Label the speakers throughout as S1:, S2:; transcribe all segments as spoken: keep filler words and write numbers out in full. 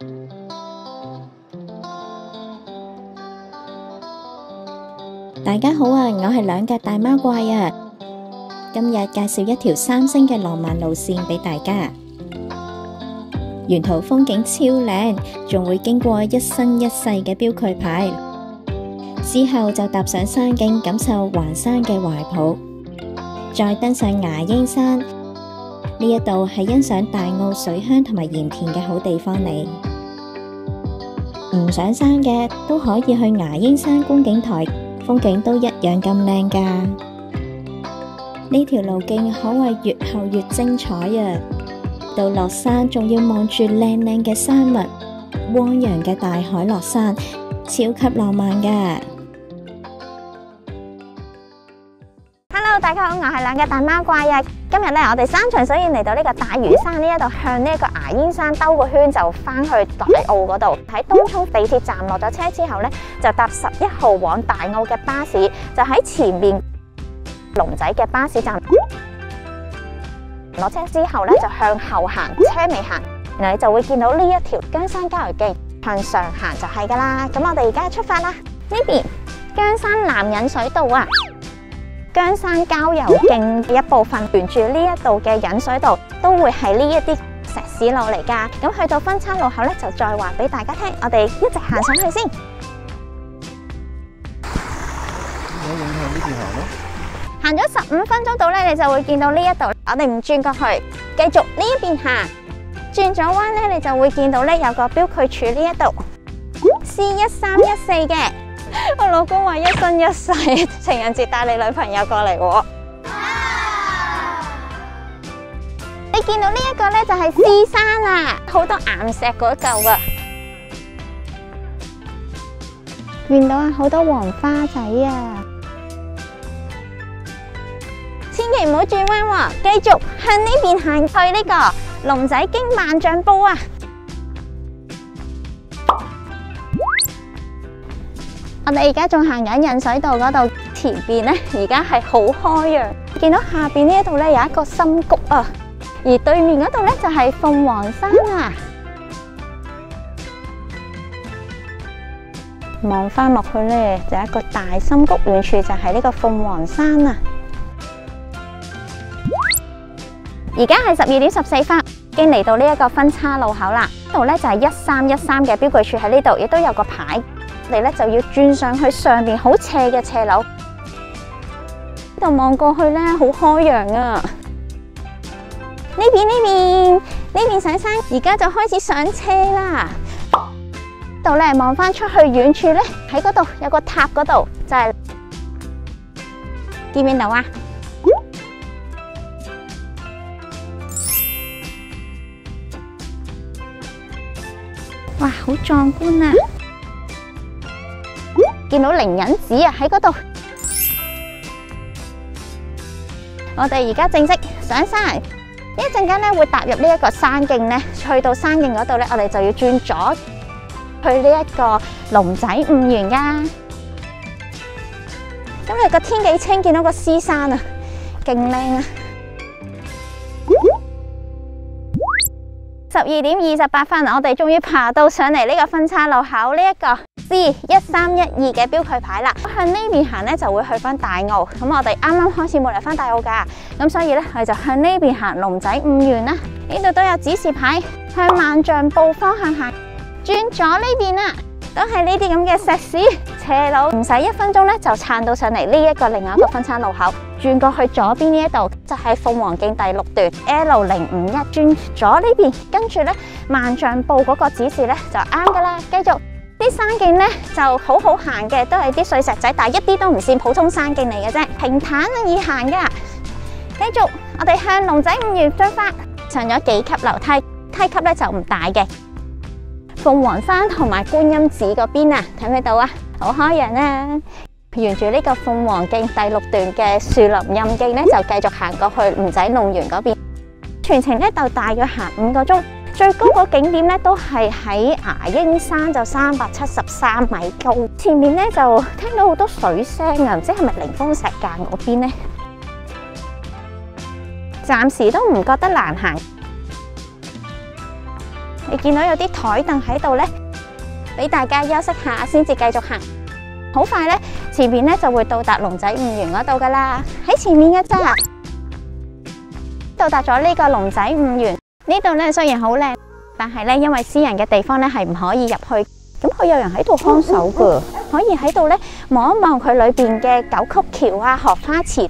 S1: 大家好啊，我係兩腳大貓怪啊！今日介紹一條三星嘅浪漫路線俾大家，沿途風景超靚，仲會經過一生一世嘅標距牌，之後就踏上山徑，感受環山嘅懷抱，再登上牙鷹山。呢一度係欣賞大澳水鄉同埋鹽田嘅好地方嚟。唔上山嘅都可以去牙鷹山觀景台，風景都一樣咁靚噶。呢條路徑可謂越後越精彩啊！到落山仲要望住靚靚嘅山脈，汪洋嘅大海落山，超級浪漫噶。
S2: Hello， 大家好，我係兩腳大貓怪啊！今日咧，我哋山長水遠嚟到呢個大嶼山呢一度，向呢一個牙鷹山兜個圈，就翻去大澳嗰度。喺東涌地鐵站落咗車之後咧，就搭十一號往大澳嘅巴士，就喺前面龍仔嘅巴士站落車之後咧，就向後行，車尾行，然後你就會見到呢一條姜山郊遊徑，向上行就係噶啦。咁我哋而家出發啦！呢邊姜山南引水道啊，姜山郊遊徑嘅一部分，沿住呢一度嘅引水道都會係呢一啲石屎路嚟噶。咁去到分岔路口咧，就再話俾大家聽。我哋一直行上去先。
S3: 我影向呢邊行咯。
S2: 行咗十五分鐘到咧，你就會見到呢一度。我哋唔轉過去，繼續呢一邊行。轉咗彎咧，你就會見到咧有個標距柱呢一度 C 一三一四嘅。我老公話一生一世，情人節帶你女朋友過嚟喎。你見到呢一個咧就係獅山啊，好多岩石嗰嚿啊。見到啊，好多黃花仔啊。千祈唔好轉彎喎，繼續向呢邊行去呢個龍仔經萬丈埔啊！我哋而家仲行緊引水道嗰度，前邊咧而家係好開揚，見到下邊呢一度咧有一個深谷啊，而對面嗰度咧就係鳳凰山啊！望翻落去咧就有一個大深谷，遠處就係呢個鳳凰山啊！而家係十二點十四分，已經嚟到呢一個分岔路口啦。呢度咧就係一三一三嘅標距柱喺呢度，亦都有個牌。我哋咧就要轉上去上邊好斜嘅斜樓。呢度望過去咧好開揚啊！呢邊呢邊呢邊上山，而家就開始上車啦。呢度咧望翻出去遠處咧，喺嗰度有個塔嗰度，就係見唔見到啊？哇，好壯觀啊！見到靈隱寺啊喺嗰度。我哋而家正式上山，一陣間咧會踏入呢一個山徑咧，去到山徑嗰度咧，我哋就要轉左去呢一個龍仔五園噶。今日個天幾清，見到個獅山啊，勁靚啊！十二點二十八分，我哋終於爬到上嚟呢個分岔路口，呢一個 C 一三一二嘅標距牌啦。向呢邊行咧就會去翻大澳，咁我哋啱啱開始冇嚟翻大澳噶，咁所以咧我哋就向呢邊行龍仔五園啦。呢度都有指示牌，向萬丈埔方向行，轉左呢邊啦，都係呢啲咁嘅石屎斜路，唔使一分鐘咧就撐到上嚟呢一個另外一個分岔路口。轉過去左邊呢一度就係鳳凰徑第六段 L 零五一，轉左呢邊，跟住咧萬丈埔嗰個指示咧就啱噶啦。繼續啲山徑咧就好好行嘅，都係啲碎石仔，但係一啲都唔似普通山徑嚟嘅啫，平坦啊易行噶。繼續我哋向龍仔五園出發，上咗幾級樓梯，梯級咧就唔大嘅。鳳凰山同埋觀音寺嗰邊啊，睇唔睇到啊？好開揚啊！沿住呢個鳳凰徑第六段嘅樹林蔭徑咧，就繼續行過去龍仔龍園嗰邊。全程咧就大約行五個鐘，最高個景點咧都係喺牙鷹山，就三百七十三米高。前面咧就聽到好多水聲啊，唔知係咪靈峰石澗嗰邊咧？暫時都唔覺得難行。 你見到有啲台凳喺度咧，俾大家休息下先至繼續行。好快咧，前面咧就會到達龍仔兎園嗰度噶啦，喺前面嘅咋。到達咗呢個龍仔兎園，呢度咧雖然好靚，但係咧因為私人嘅地方咧係唔可以入去。咁佢有人喺度看守噶，可以喺度咧望一望佢裏邊嘅九曲橋啊、荷花池。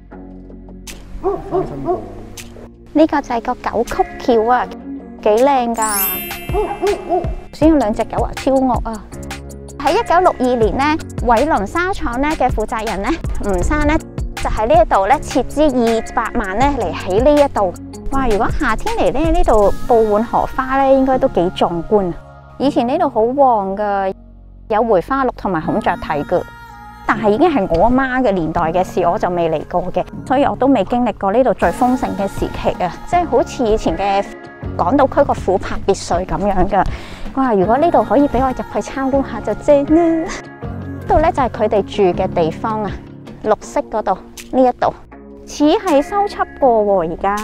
S2: 呢個就係個九曲橋啊，幾靚噶。先有兩隻狗啊，超惡啊！喺一九六二年咧，偉倫紗廠咧嘅負責人咧吳生咧就喺呢一度咧斥資二百萬咧嚟起呢一度。哇！如果夏天嚟咧，呢度布滿荷花咧，應該都幾壯觀啊！以前呢度好旺噶，有梅花鹿同埋孔雀睇噶。但係已經係我阿媽嘅年代嘅事，我就未嚟過嘅，所以我都未經歷過呢度最豐盛嘅時期啊！即係好似以前嘅港島區個琥珀別墅咁樣噶。哇！如果呢度可以俾我入去參觀下就正啦。呢度咧就係佢哋住嘅地方啊，綠色嗰度呢一度，似係修葺過喎而家。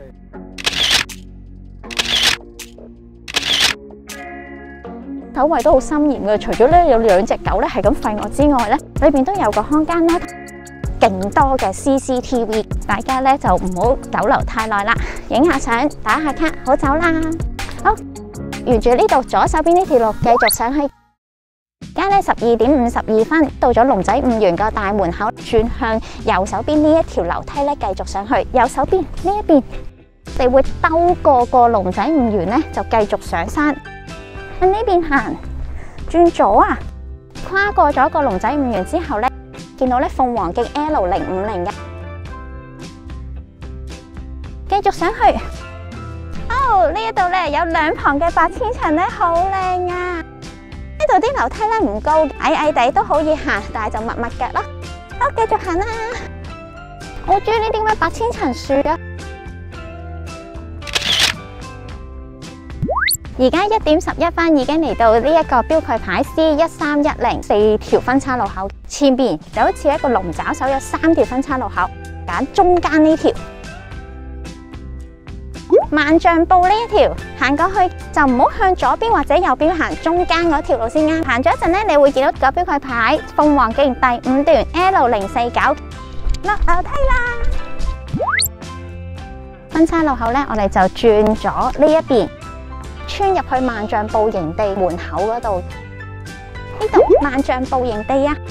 S2: 守衛都好森嚴嘅，除咗咧有兩隻狗咧係咁吠我之外咧，裏邊都有個看更啦，勁多嘅 C C T V， 大家咧就唔好久留太耐啦，影下相，打下卡，好走啦。好，沿住呢度左手邊呢條路繼續上去，而家咧十二點五十二分，到咗龍仔兎園個大門口，轉向右手邊呢一條樓梯咧繼續上去，右手邊呢一邊，你會兜過個龍仔兎園咧，就繼續上山。向呢邊行，轉左啊！跨過咗個龍仔兎園之後咧，見到咧鳳凰徑 L 零五零嘅，繼續上去。哦，呢一度咧有兩旁嘅白千層咧，好靚啊！呢度啲樓梯咧唔高，矮矮地都可以行，但係就密密腳咯。好，繼續行啦！我好中意呢啲咁嘅白千層樹啊！而家一點十一分已經嚟到呢一個標距牌 C 一三一零四條分叉路口，前邊就好似一個龍爪手，有三條分叉路口，揀中間呢條。萬象步呢一條行過去就唔好向左邊或者右邊行，中間嗰條路先啱。行咗一陣咧，你會見到個標距牌鳳凰徑第五段 L 零四九，落樓梯啦。分叉路口咧，我哋就轉咗呢一邊。穿入去萬象步營地門口嗰度，呢度萬象步營地啊！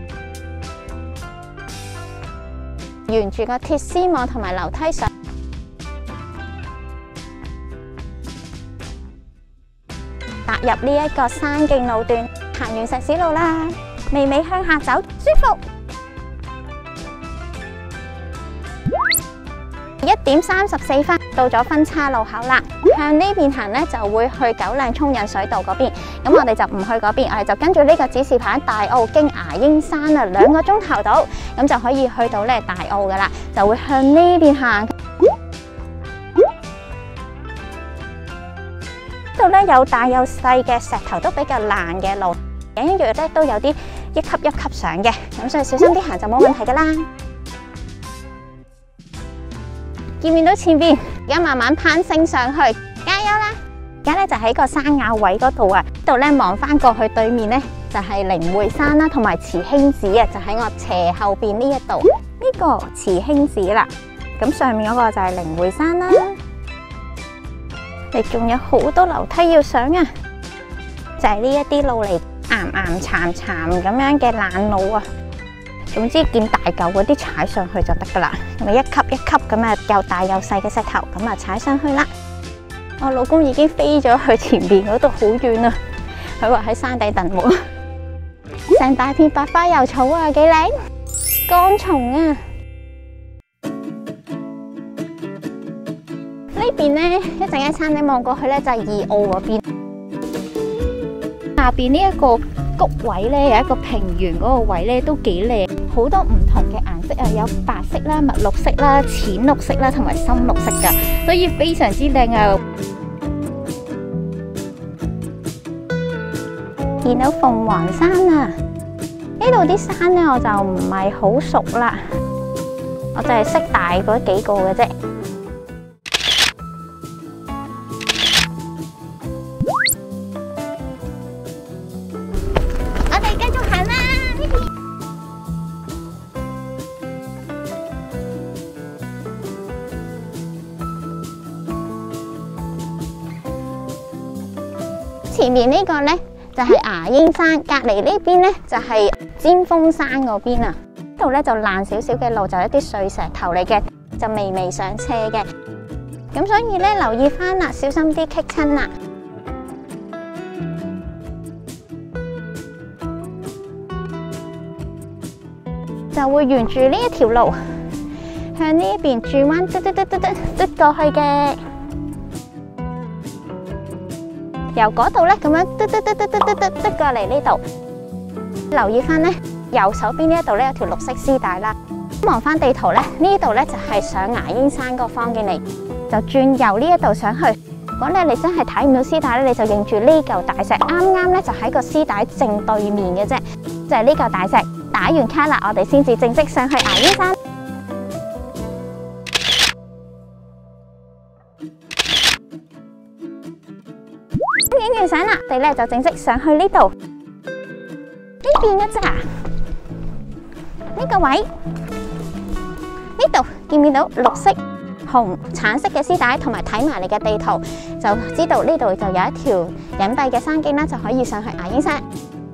S2: 沿住個鐵絲網同埋樓梯上，踏入呢一個山徑路段，行完石屎路啦，微微向下走，舒服。一點三十四分到咗分叉路口啦，向呢邊行咧就會去九嶺涌引水道嗰邊，咁我哋就唔去嗰邊，我哋就跟住呢個指示牌大澳經牙鷹山啊，兩個鐘頭到，咁就可以去到咧大澳噶啦，就會向呢邊行。呢度咧有大有細嘅石頭，都比較爛嘅路，隱隱約約咧都有啲一級一級上嘅，咁所以小心啲行就冇問題噶啦。見唔見到前邊？而家慢慢攀升上去，加油啦！而家咧就喺個山坳位嗰度啊，呢度咧望翻過去對面咧就係靈會山啦，同埋慈興寺啊，就喺我斜後邊呢一度，呢個慈興寺啦。咁上面嗰個就係靈會山啦。你仲有好多樓梯要上啊，就係呢一啲路嚟岩岩巉巉咁樣嘅爛路啊。總之見大嚿嗰啲踩上去就得噶啦，咪一級一級咁啊，又大又細嘅石頭咁啊踩上去啦。我老公已經飛咗去前邊嗰度好遠啊，佢話喺山底等我。成大片百花油草啊，幾靚！江松啊，呢邊咧一陣間山頂望過去咧就係二澳嗰邊，下邊呢一個谷位咧有一個平原嗰個位咧都幾靚，好多唔同嘅顏色啊，有白色啦、墨綠色啦、淺綠色啦同埋深綠色噶，所以非常之靚啊！見到鳳凰山啊，呢度啲山咧我就唔係好熟啦，我就係識大嗰幾個嘅啫。 前面呢個呢，就係牙鷹山，隔離呢邊呢，就係尖峰山嗰邊啊。呢度咧就爛少少嘅路，就一啲碎石頭嚟嘅，就微微上斜嘅。咁所以咧留意翻啦，小心啲棘親啦。就會沿住呢一條路向呢一邊轉彎，嘟嘟嘟嘟嘟嘟過去嘅。由嗰度咧咁樣嘟嘟嘟嘟嘟嘟嘟嘟過嚟呢度。留意翻咧，右手邊呢一度咧有條綠色絲帶啦。望翻地圖咧，呢度咧就係上牙鷹山個方向嚟，就轉右呢一度上去。如果咧你真係睇唔到絲帶咧，你就認住呢嚿大石，啱啱咧就喺個絲帶正對面嘅啫，就係呢嚿大石。打完卡啦，我哋先至正式上去牙鷹山。影完相啦，我哋咧就正式上去呢度。呢邊嘅咋？呢個位，呢度見唔見到綠色、紅、橙色嘅絲帶，同埋睇埋你嘅地圖，就知道呢度就有一條隱蔽嘅山徑啦，就可以上去牙鷹山。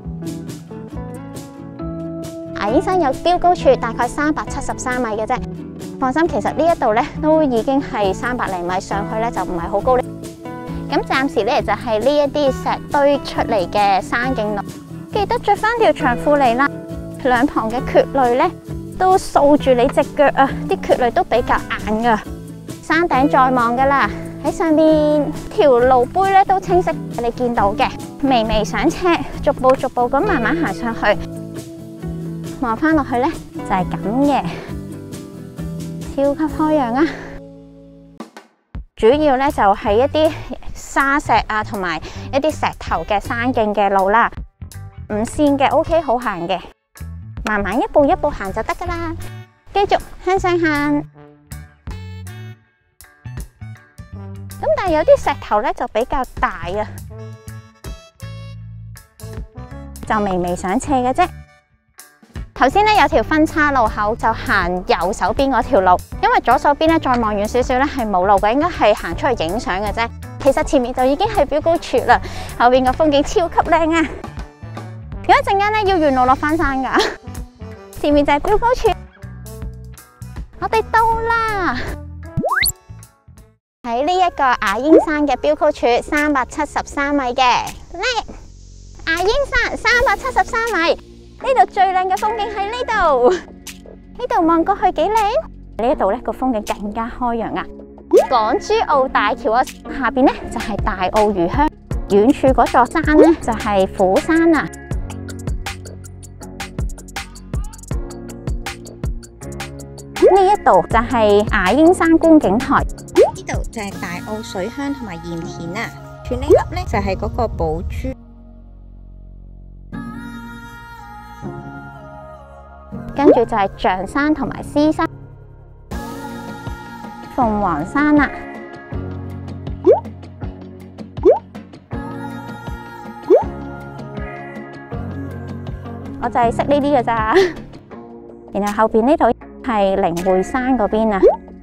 S2: 牙鷹山有標高處大概三百七十三米嘅啫，放心，其實呢一度咧都已經係三百零米，上去咧就唔係好高咧。咁暫時咧就係呢一啲石堆出嚟嘅山徑路，記得着翻條長褲嚟啦。兩旁嘅蕨類咧都掃住你隻腳啊，啲蕨類都比較硬噶。山頂再望噶啦，喺上邊條路碑咧都清晰，你見到嘅。微微上車，逐步逐步咁慢慢行上去。望翻落去咧就係咁嘅，超級開揚啊！主要咧就係一啲沙石啊，同埋一啲石頭嘅山徑嘅路啦，五線嘅 OK 好行嘅，慢慢一步一步行就得噶啦。繼續向上行，咁但係有啲石頭咧就比較大啊，就微微上斜嘅啫。頭先咧有條分叉路口，就行右手邊嗰條路，因為左手邊咧再望遠少少咧係冇路嘅，應該係行出去影相嘅啫。其實前面就已經係標高處啦，後邊個風景超級靚啊！有一陣間咧要沿路落翻山噶，前面就係標高處，我哋到啦！喺呢一個牙鷹山嘅標高處三百七十三米嘅，叻！牙鷹山三百七十三米。呢度最靚嘅風景喺呢度，呢度望過去幾靚。呢一度咧個風景更加開揚啊！港珠澳大橋啊，下邊咧就係大澳魚鄉，遠處嗰座山咧就係虎山啊。呢一度就係牙鷹山觀景台，呢度就係大澳水鄉同埋鹽田啊。全呢粒咧就係嗰個寶珠。跟住就係象山同埋獅山、鳳凰山啦。我就係識呢啲嘅咋。然後後邊呢度係靈會山嗰邊啊。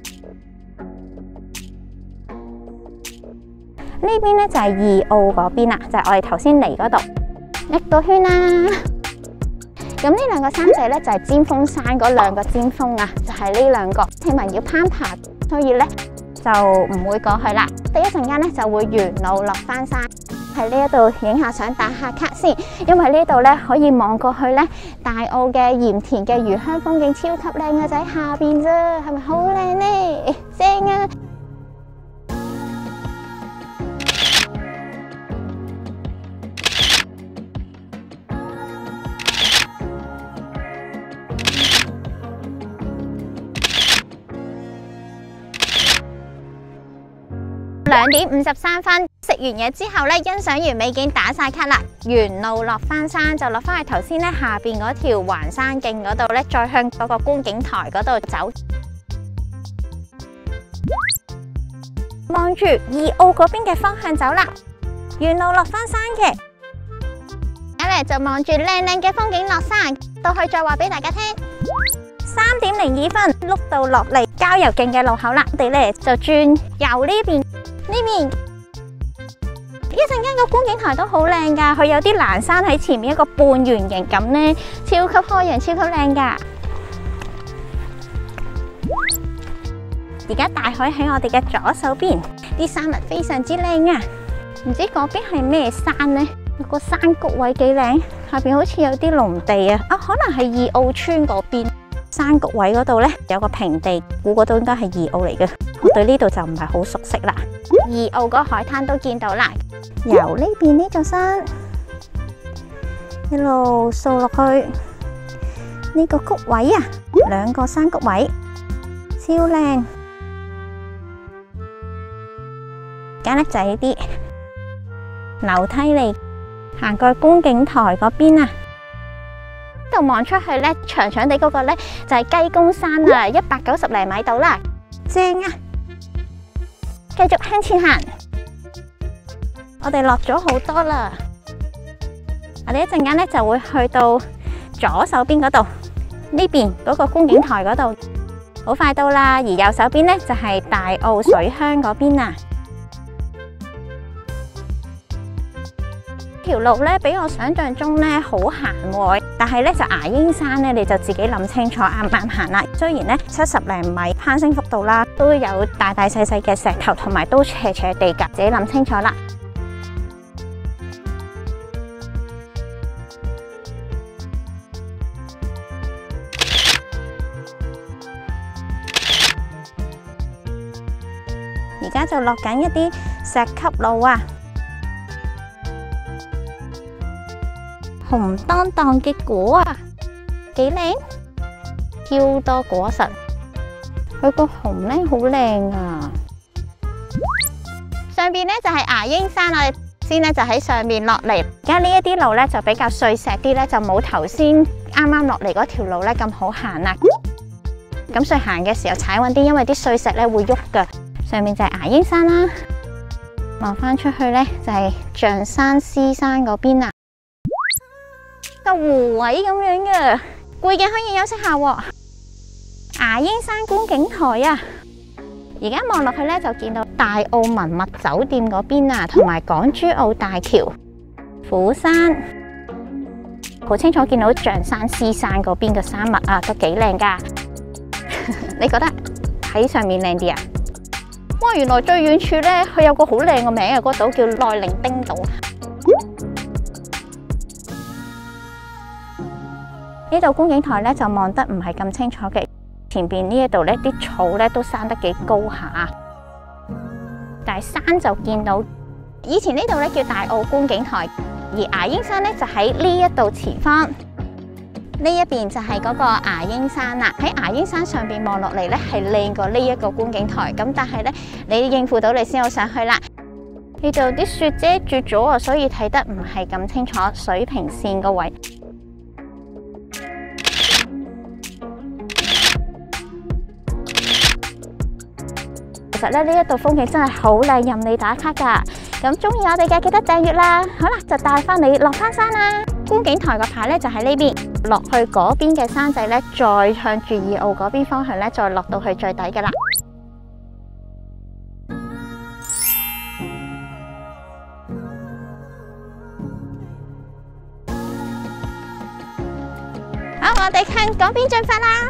S2: 呢邊咧就係二澳嗰邊啦，就係我哋頭先嚟嗰度一個圈啦。咁呢兩個山仔咧就係尖峰山嗰兩個尖峰啊，就係呢兩個，聽聞要攀爬，所以咧就唔會過去啦。第一陣間咧就會沿路落翻山，喺呢一度影下相打下卡先，因為呢度咧可以望過去咧大澳嘅鹽田嘅魚鄉風景超級靚嘅，就喺下邊啫，係咪好靚咧？正啊！兩點五十三分，食完嘢之後咧，欣賞完美景打晒卡啦，沿路落翻山就落翻去頭先咧下邊嗰條環山徑嗰度咧，再向嗰個觀景台嗰度走，望住二澳嗰邊嘅方向走啦，沿路落翻山嘅，咁咧就望住靚靚嘅風景落山，到去再話俾大家聽。三點零二分，碌到落嚟郊遊徑嘅路口啦，我哋咧就轉右呢邊。呢邊一陣間個觀景台都好靚㗎，佢有啲欄山喺前面一個半圓形咁呢，超級開揚，超級靚㗎。而家大海喺我哋嘅左手邊，啲山脈非常之靚啊！唔知嗰邊係咩山呢？有個山谷位幾靚，下邊好似有啲農地啊！啊，可能係二澳村嗰邊山谷位嗰度呢，有個平地，估嗰度應該係二澳嚟嘅。我對呢度就唔係好熟悉啦。二澳嗰個海灘都見到啦，由呢邊呢座山一路掃落去呢個谷位啊，兩個山谷位超靚。而家咧就係呢啲樓梯嚟，行過觀景台嗰邊啊，呢度望出去咧，長長地嗰個咧就係雞公山啊，一百九十厘米度啦，正啊！繼續向前行，我哋落咗好多啦。我哋一陣間咧就會去到左手邊嗰度，呢邊嗰個觀景台嗰度，好快到啦。而右手邊咧就係大澳水鄉嗰邊啊。條路咧比我想象中咧好行喎，但係咧就牙鷹山咧你就自己諗清楚啱唔啱行啦。雖然咧七十零米攀升幅度啦，都有大大細細嘅石頭，同埋都斜斜地㗎，自己諗清楚啦。而家就落緊一啲石級路啊！紅當當嘅果啊，幾靚，超多果實。佢個紅咧好靚啊！上邊咧就係牙鷹山，我哋先咧就喺上面落嚟。而家呢一啲路咧就比較碎石啲咧，就冇頭先啱啱落嚟嗰條路咧咁好行啦。咁所以行嘅時候踩穩啲，因為啲碎石咧會喐噶。上面就係牙鷹山啦，望翻出去咧就係象山獅山嗰邊啊。個湖位咁樣嘅，攰嘅可以休息下喎。牙鷹山觀景台啊，而家望落去咧就見到大澳文物酒店嗰邊啊，同埋港珠澳大橋、虎山，好清楚見到象山獅山嗰邊嘅山脈啊，都幾靚噶。你覺得喺上面靚啲啊？哇！原來最遠處咧，佢有個好靚嘅名啊，嗰個島叫內伶丁島。呢度觀景台咧就望得唔係咁清楚嘅，前邊呢一度咧啲草咧都生得幾高下，但係山就見到。以前呢度咧叫大澳觀景台，而牙鷹山咧就喺呢一度前方，呢一邊就係嗰個牙鷹山啦。喺牙鷹山上邊望落嚟咧係靚過呢一個觀景台，咁但係咧你應付到你先好上去啦。呢度啲雪遮住咗啊，所以睇得唔係咁清楚水平線個位。其實咧呢一度風景真係好靚，任你打卡噶。咁中意我哋嘅記得訂閱啦。好啦，就帶翻你落翻山啦。觀景台個牌咧就喺呢邊，落去嗰邊嘅山仔咧，再向住二澳嗰邊方向咧，再落到去最底噶啦。好，我哋向嗰邊進發啦。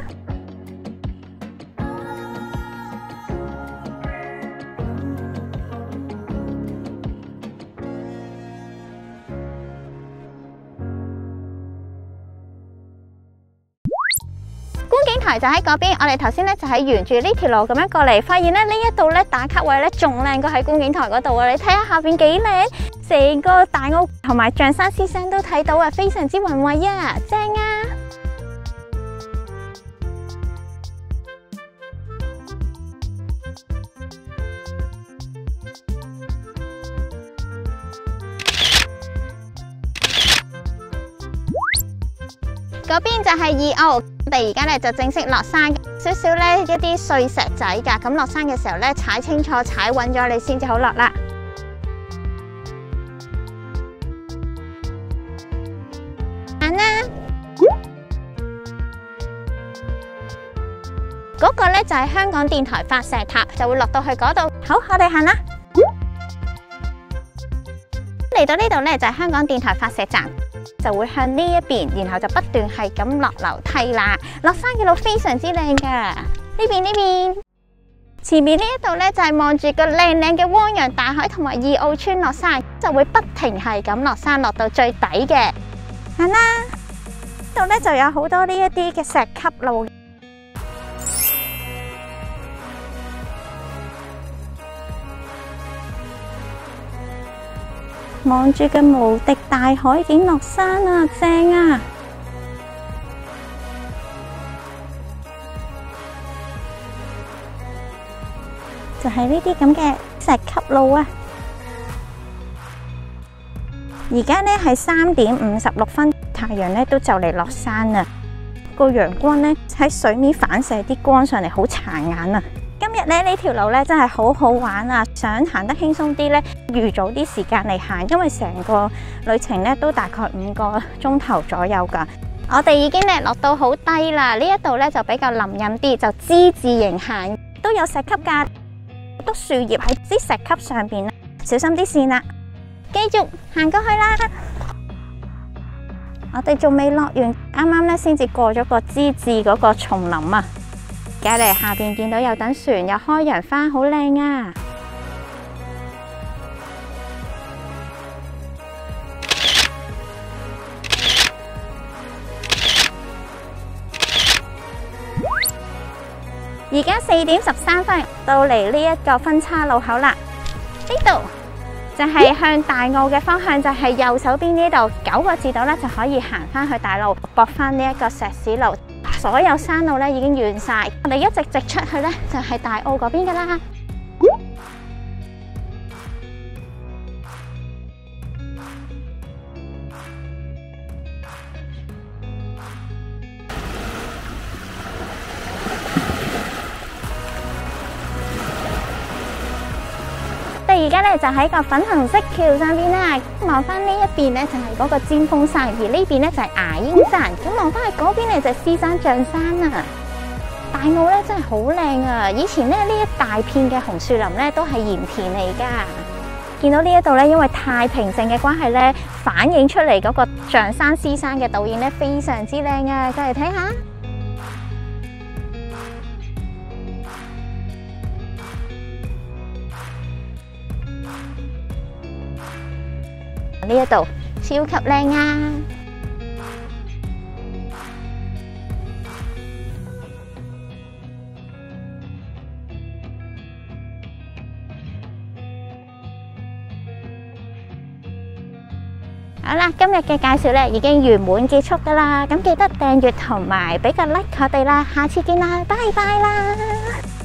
S2: 觀景台就喺嗰邊，我哋頭先咧就係沿住呢條路咁樣過嚟，發現咧呢一度咧打卡位咧仲靚過喺觀景台嗰度啊！你睇下下邊幾靚，成個大澳同埋象山獅山都睇到啊，非常之宏偉啊，正啊！嗰邊就係二澳，我哋而家咧就正式落山，少少咧一啲碎石仔噶，咁落山嘅時候咧踩清楚、踩穩咗，你先至好落啦。行啦，嗰個咧就係香港電台發射塔，就會落到去嗰度。好，我哋行啦。 嚟到呢度呢，就係香港電台發射站，就會向呢一邊，然後就不斷係咁落樓梯啦。落山嘅路非常之靚噶，呢邊呢邊，前面呢一度呢，就係望住個靚靚嘅汪洋大海同埋二澳村落山，就會不停係咁落山落到最底嘅。行啦，呢度呢就有好多呢一啲嘅石級路。望住嘅無敵大海景落山啊，正啊！就係呢啲咁嘅石級路啊！而家呢係三點五十六分，太陽呢都就嚟落山啦。個陽光呢喺水面反射啲光上嚟，好殘眼啊！今日咧呢條路咧真係好好玩啊！想行得輕鬆啲咧，預早啲時間嚟行，因為成個旅程咧都大概五個鐘頭左右噶。我哋已經咧落到好低啦，呢一度咧就比較林蔭啲，就之字形行，都有石級噶，好多樹葉喺啲石級上邊，小心啲線啦，繼續行過去啦。我哋仲未落完，啱啱咧先至過咗個之字嗰個叢林啊！隔籬下邊見到有等船，有開陽花，好靚啊！而家四點十三分，到嚟呢一個分岔路口啦。呢度就係向大澳嘅方向，就係右手邊呢度九個字度咧，就可以行翻去大路，駁翻呢一個石屎路。所有山路咧已經完晒，我哋一直直出去咧就係大澳嗰邊噶啦。我哋而家咧就喺個粉紅色橋上邊啦，望翻呢一邊咧就係嗰個尖峰山，而呢邊咧就係牙鷹山。咁望翻去嗰邊咧就係獅山象山啊！大澳咧真係好靚啊！以前咧呢一大片嘅紅樹林咧都係鹽田嚟噶。見到呢一度咧，因為太平靜嘅關係咧，反映出嚟嗰個象山獅山嘅倒影咧非常之靚啊！過嚟睇下。呢一度超級靚啊！好啦，今日嘅介紹咧已經圓滿結束噶啦，咁記得訂閱同埋俾個 like 我哋啦，下次見啦，拜拜啦！